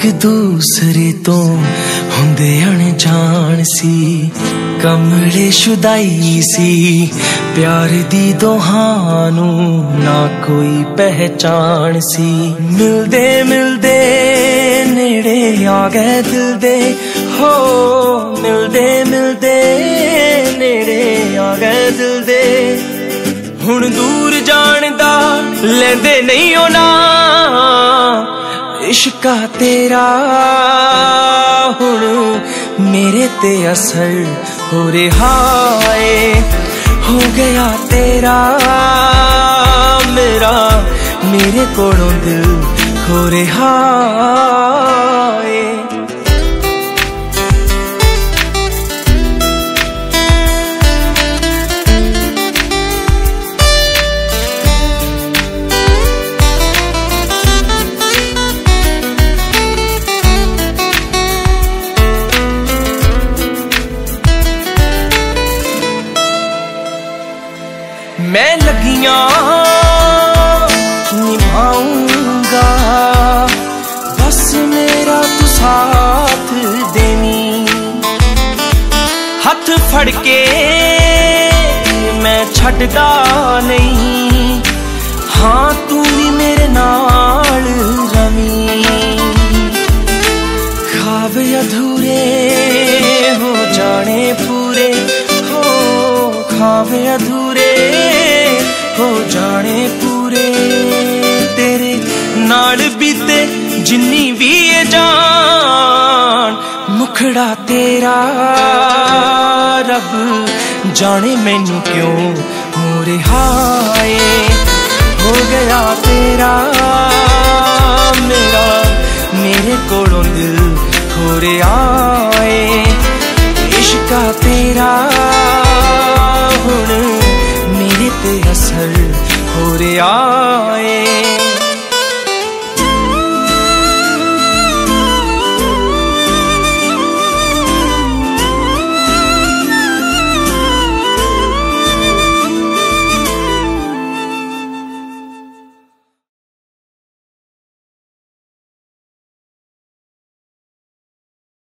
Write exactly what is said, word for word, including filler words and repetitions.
एक दूसरे तो हुंदे अनजान सी, कमले शुदाई सी, प्यार दी दोहानू ना कोई पहचान सी। मिलदे मिलदे नेड़े आ गए दिल दे, हो मिलदे मिलदे नेड़े आ गए दिल दे। हुण दूर जान दा लेंदे नहीं होना इश्का तेरा, हुण मेरे ते असर हो रहा है, हो गया तेरा मेरा, मेरे कोलों दिल हो रहा है। मैं लगियां निभाऊंगा, बस मेरा तू साथ देनी। हथ फड़ के मैं छड्डदा नहीं, हाँ तू भी मेरे नाल रवी। ख्वाब अधूरे हो जाने पूरे, हो ख्वाब अधूरे हो जाने पूरे। तेरे नाल बीते जिन्नी भी ये जान, मुखड़ा तेरा रब जाने मैनू क्यों हो रहा है, हो गया तेरा मेरा, मेरे कोलों दिल हो रहा है।